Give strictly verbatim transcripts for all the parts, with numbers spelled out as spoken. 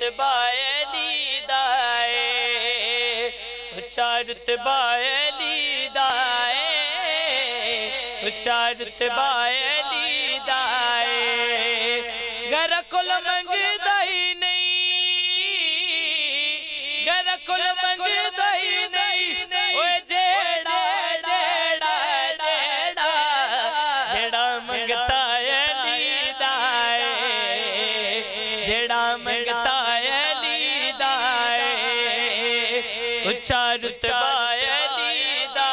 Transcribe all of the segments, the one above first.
رتبہ علی دا اے اچھا رتبہ علی دا اے اچھا رتبہ علی دا اے گر کل منگدا ہی نہیں گر کل منگدا ہی نہیں اوے جیڑا جیڑا جیڑا جیڑا منگتا علی دا اے جیڑا منگتا علی دا اے اچھا رتبہ علی دا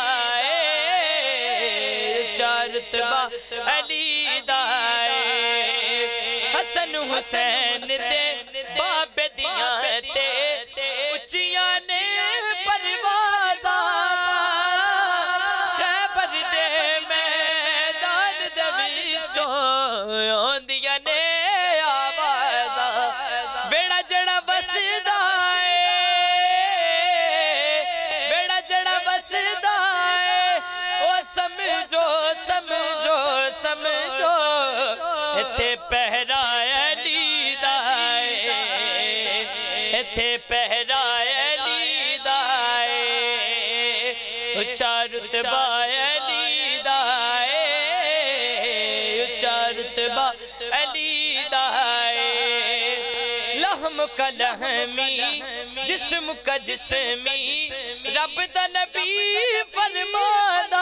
اے اچھا رتبہ علی دا اے حسن حسین دے باب دیاں تے اچھیاں نے پروازاں خیبر دے میدان دے وچوں آندیاں نے آوازاں بیڑا جڑا وسدا اے بیڑا جڑا وسدا اے او سمجھو سمجھو سمجھو ایتھے پہرا علی دا اے ایتھے پہرا علی دا اے اچھا رتبہ علی دا اے اچھا رتبہ علی دا اے لحم کا لحمی جسم کا جسمی رب دا نبی فرمادا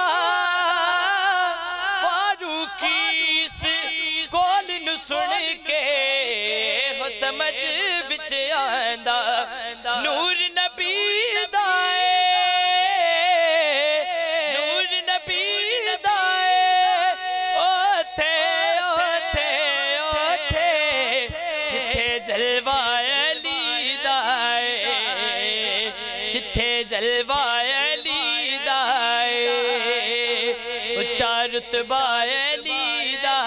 فاروقی اس کول نو سن کے ہو سمجھ بچ آندا نور نبی دا اے نور نبی دا اے اوتھے اوتھے اوتھے جتھے جلوہ علی دا اے جتھے جلوہ علی دا اے اچھا رتبہ علی دا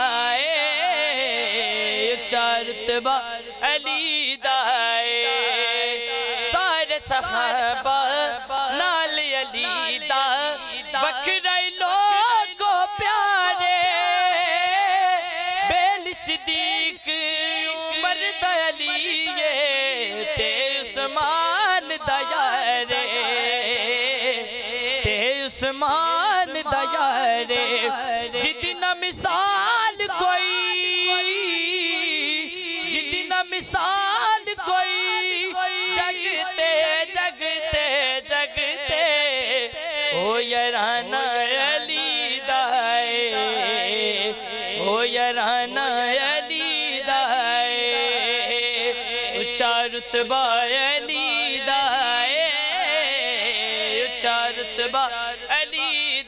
اے اچھا رتبہ علی دا اے سارے صحابہ نال علی دا بکرائی لوگو پیارے بیل صدیق عمر دا علی تے عثمان دا یارے تے عثمان دا یارے جدنا مثال کوئی جدنا مثال کوئی جگتے جگتے جگتے او یرانا علی دا اے او یرانا علی دا اے اچھا رتبہ علی دا اے اچھا رتبہ علی